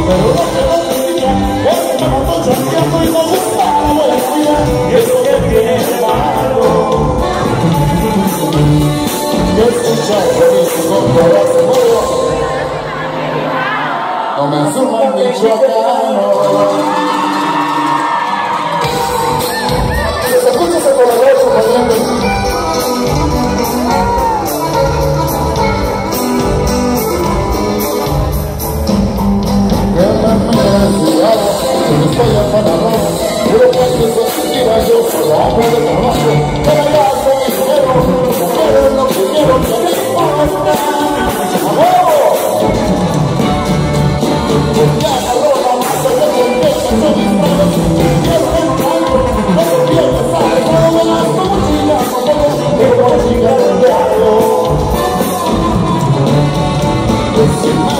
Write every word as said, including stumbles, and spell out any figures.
pero no te lo critica, es que me estoy chanceando y me gusta la buena vida, y eso que tiene de malo. Yo escucho buenísimo, pero hace mucho, no me suman michoacano. Se escucha ese poderoso bailando. Estoy en Panamá, pero cuando se tira yo solo hombre de trabajo, pero ya soy dinero, mujeres lo que quiero que me importa. ¡Vamos! Ya agarró la masa de contesta, soy distraído, quiero ver un algo, no se pierde, sabe, no me las como chicas, como quiero chicas del diablo.